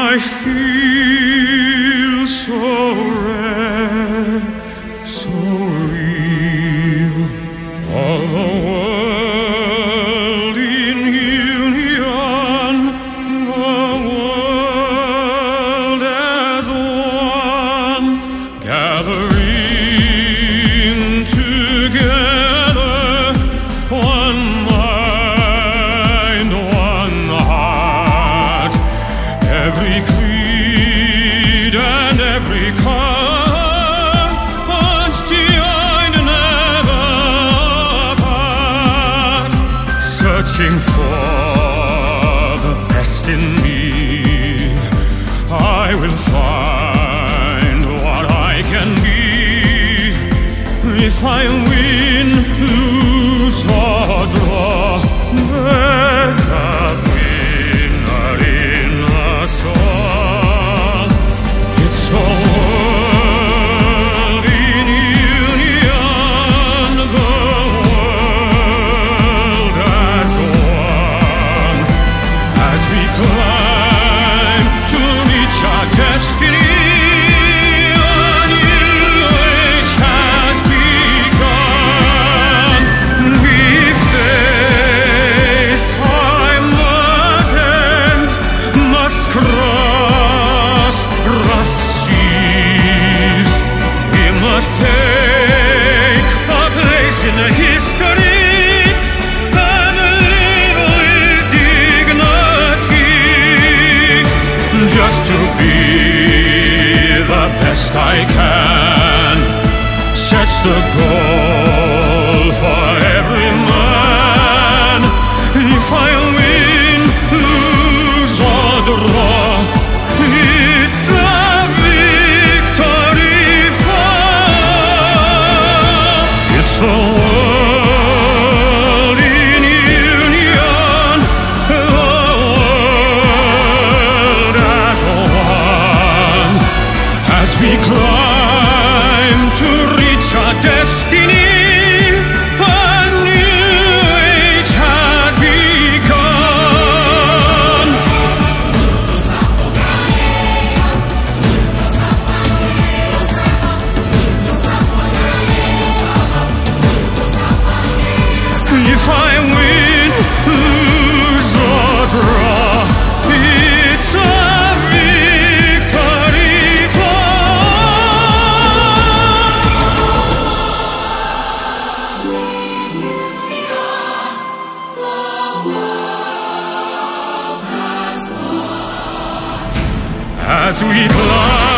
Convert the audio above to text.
I feel so rare, so real. All the world in union, the world as one, gathering together, one mind, one heart. Every creed and every cause joined, never apart, searching for the best in me. I will find what I can be. If I win, lose or draw, there's a winner in the song. It's the world in union, the world as one. As we climb to reach our destiny, take a place in history and live with dignity. Just to be the best I can sets the goal for every man. If I win, lose or draw, it's a the world in union, the world as one. As we climb to reach our destiny, a new age has begun. If I win, lose or draw, it's a victory for all. As we fly